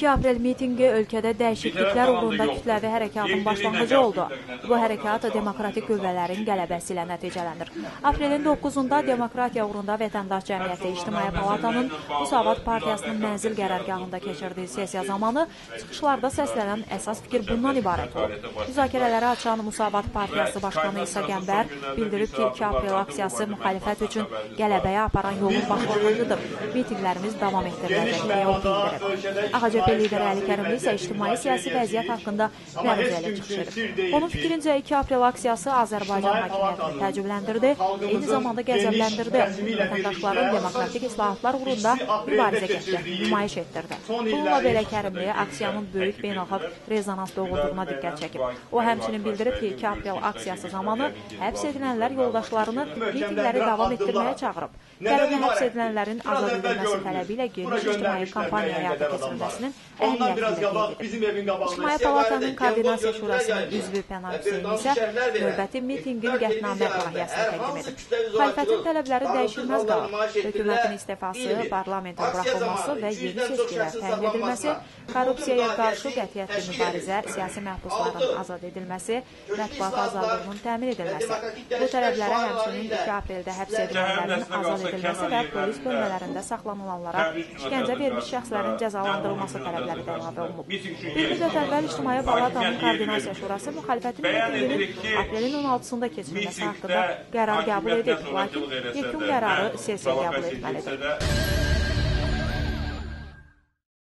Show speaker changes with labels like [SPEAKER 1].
[SPEAKER 1] 2 aprel mitinqi ölkədə dəyişikliklər uğrunda kütləvi hərəkatın başlanğıcı oldu. Bu hərəkat demokratik qüvvələrin qələbəsi ilə nəticələnir. Aprelin 9-da Demokratiya uğrunda Vətəndaş Cəmiyyəti İctimai Palatanın Müsavat Partiyasının mənzil qərargahında keçirdiyi sessiya zamanı çıxışlarda səslənən əsas fikir bundan ibarət olub. Müzakirələri açan Müsavat Partiyası Başqanı İsa Qəmbər bildirib ki, 2 aprel aksiyası müxalifət üçün qələbəyə aparan yolun başlanğıcıdır. Mitinqlərimiz davam etdiriləcək deyə o bildirib. AXCP lideri Əli Kərimli isə ictimai-siyasi vəziyyət haqqında məruzə ilə çıxış edib. Onun fikrincə 2 aprel aksiyası Azərbaycan hakimiyyətini təəccübləndirdi, eyni zamanda qəzəbləndirdi. Vətəndaşların demokratik islahatlar uğrunda mübarizə getdi, nümayiş etdirdi. Bununla belə Kərimli aksiyanın böyük beynəlxalq rezonans doğurduğuna diqqət çəkib. O həmçinin bildirib ki, 2 aprel aksiyası zamanı həbs edilənlər yoldaşlarını mitinqləri davam etdirməyə çağırıb. Kərimli həbs edilənlərin azad edilməsi tələbi ilə geniş ictimai kampaniya həyata keçirilməsinin əhəmiyyətini qeyd edib. İctimai Palatanın Koordinasiya Şurasının üzvü Pənar Hüseyin isə növbəti mitinqin qətnamə layihəsini təqdim edib. Müxalifətin tələbləri dəyişilməz qalıb. Hökumətin istifası, parlamentin buraxılması və yeni seçkilər təyin edilməsi, korrupsiyaya qarşı qətiyyətli mübarizə, siyasi məhbusların azad edilməsi, mətbuat azadlığının təmin edilməsi. Bu tələblərə həmçinin 2 apreldə həbs edilənlərin azad edilməsi və polis bölmələrində saxlanılanlara işgəncə vermiş şəxslərin cəzalandırılması tələbləri də əlavə olunub. Bir müddət əvvəl İctimai Palatanın Koordinasiya Şurası müxalifətin mitinginin aprelin 16-sında keçirilməsi haqqında qərar qəbul edib, lakin yekun qərarı sessiya qəbul etməlidir.